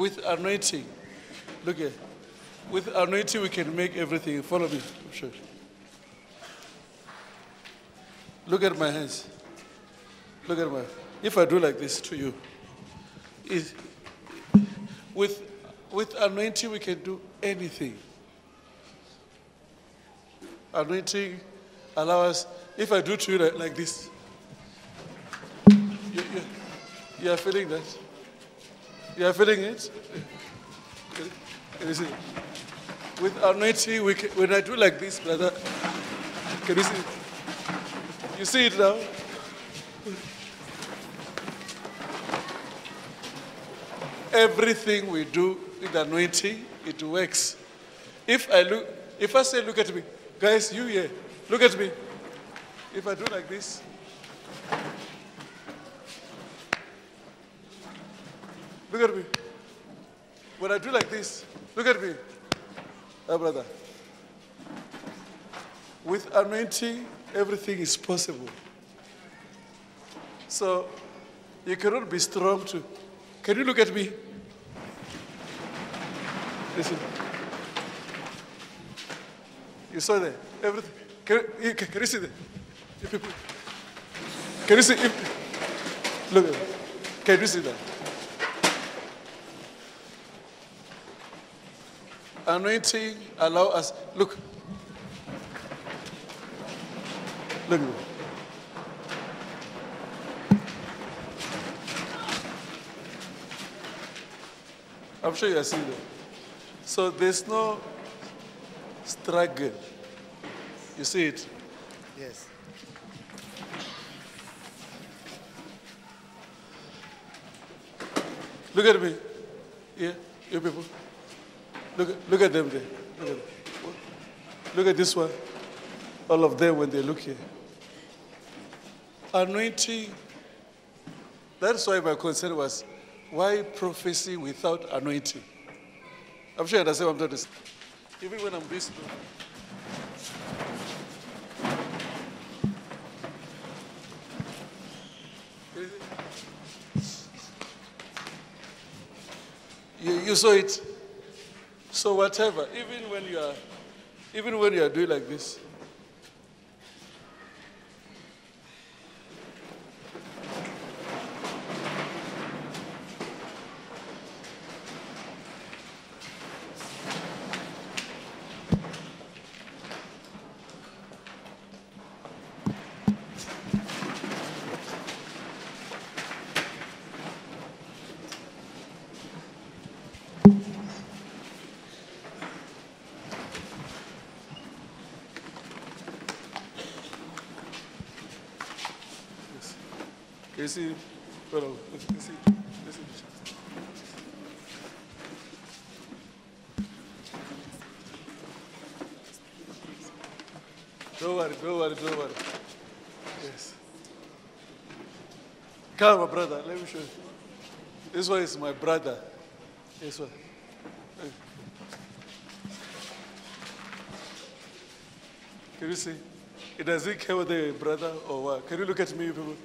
with anointing, look here. With anointing, we can make everything. Follow me. Sure. Look at my hands. Look at my. If I do like this to you, is with anointing we can do anything. Anointing allow us. If I do to you like this, you are feeling that. You are feeling it. Can you see? With anointing, we can, when I do like this, brother, can you see it? You see it now? Everything we do with anointing, it works. If I say, look at me, guys, you here, look at me. If I do like this, look at me. When I do like this, look at me. Oh, brother. With anointing, everything is possible. So, you cannot be strong to. Can you look at me? Listen. You saw that? Everything. Can you see that? Can you see? Look at it. Can you see that? Anointing allow us. Look. Look at it. I'm sure you are seeing that. So there's no struggle. You see it? Yes. Look at me. Yeah, you people. Look at them there. Look at them. Look at this one. All of them when they look here. Anointing. That's why my concern was, why prophecy without anointing? I'm sure you understand what I'm trying to say. Even when I'm this low. You saw it. So whatever, even when you are doing like this. You see, well, you see, listen. Don't worry. Yes. Come, my brother, let me show you. This one is my brother. This one. Can you see? It doesn't care whether you're a brother or what. Can you look at me, you people?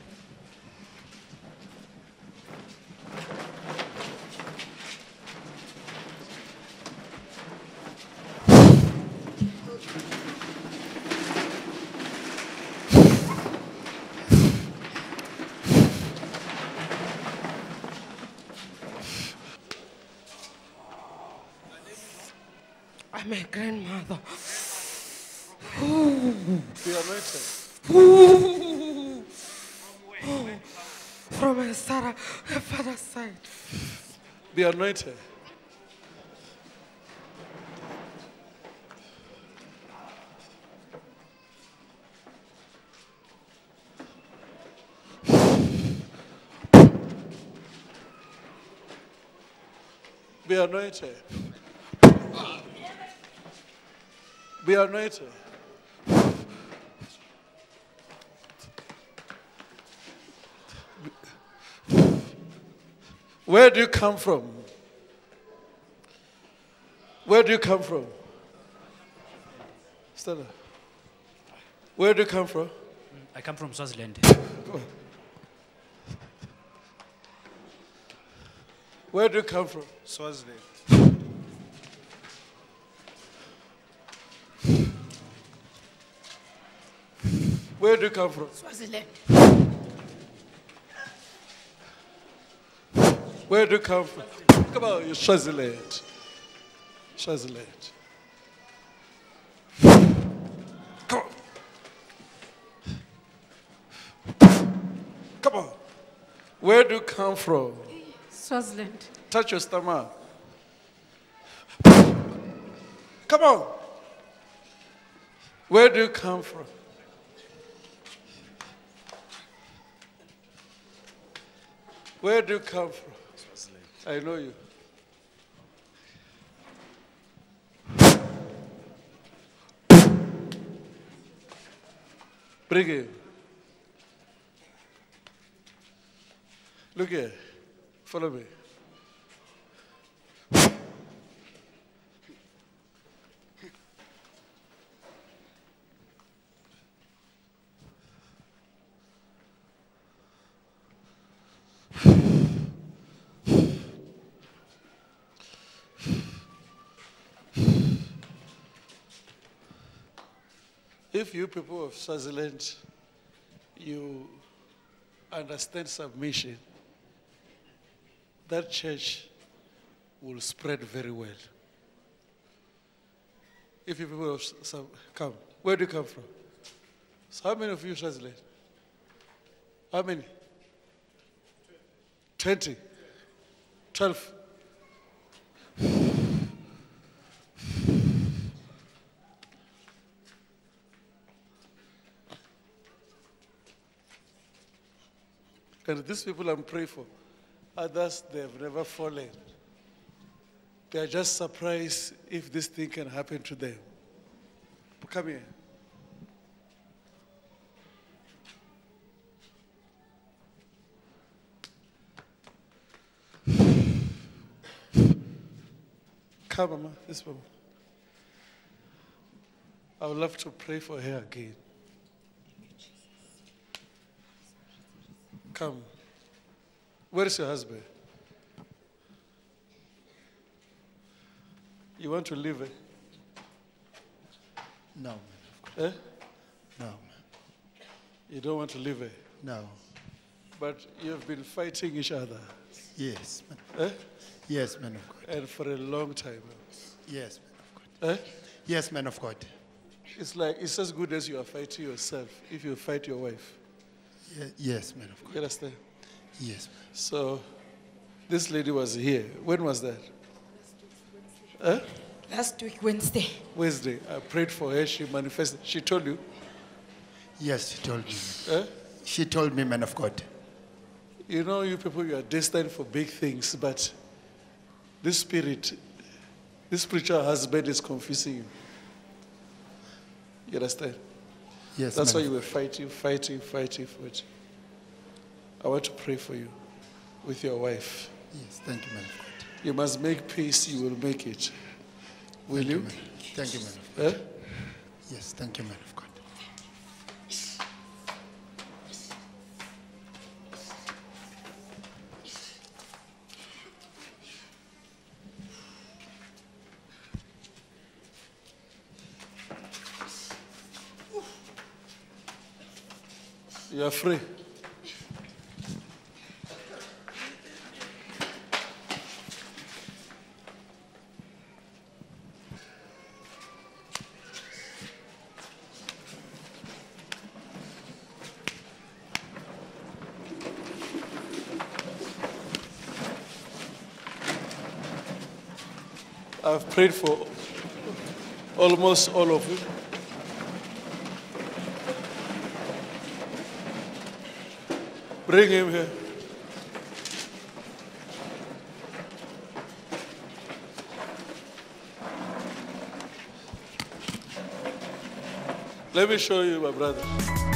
I'm a grandmother. Be anointed. From my father's side. Be anointed. Be anointed. Be anointed. Where do you come from? Where do you come from? Stella. Where do you come from? I come from Swaziland. Where do you come from? Swaziland. Where do you come from? Swaziland. Where do you come from? Come on, you're Swaziland. Swaziland. Come on. Come on. Where do you come from? Swaziland. Touch your stomach. Come on. Where do you come from? Where do you come from? Swaziland. I know you. Bring him. Look here. Follow me. If you people of Swaziland, you understand submission, that church will spread very well. If you people of come, where do you come from? So how many of you Swaziland? How many? 20? 12? And these people I'm praying for, others, they have never fallen. They are just surprised if this thing can happen to them. Come here. Come, Mama, this woman. I would love to pray for her again. Come. Where is your husband? You want to leave it? No, man. Eh? No, man. You don't want to leave it? No. But you have been fighting each other. Yes, man. Eh? Yes, man of God. And for a long time. Yes, man of God. Eh? Yes, man of God. It's like, it's as good as you are fighting yourself if you fight your wife. Yes, man of You God. understand? Yes, man. So, this lady was here. When was that? Eh? Last week, Wednesday. Wednesday. I prayed for her. She manifested. She told you? Yes, she told me. Eh? She told me, man of God. You know, you people, you are destined for big things, but this spirit, this spiritual husband is confusing you. You understand? Yes, That's why man you of were fighting. I want to pray for you with your wife. God. Yes, thank you, man of God. You must make peace, you will make it. Will you? Thank you, man of God. Eh? Yes, thank you, man of God. You are free. I've prayed for almost all of you. Bring him here. Let me show you, my brother.